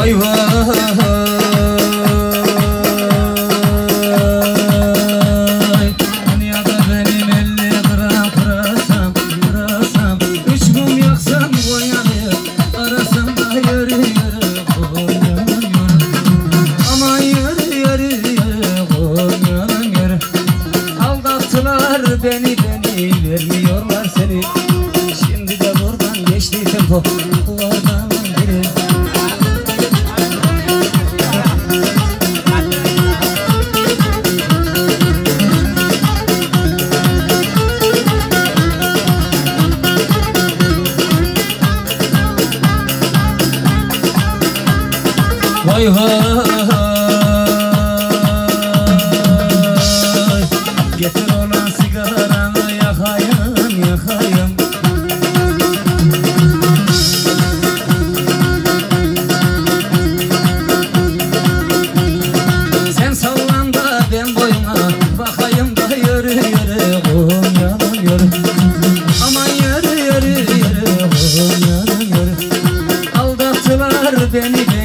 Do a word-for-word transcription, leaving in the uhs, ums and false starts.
Vay vay. Beni beni vermiyorlar seni. Şimdi de buradan geçti tempo duvardan biri. Vay vay. Getir ona sigaranı yakayım yakayım. Sen sallan da ben boyuna bakayım da yürü yürü oğlum yanım yürü. Aman yürü yürü yürü oğlum yanım yürü. Aldattılar beni beni.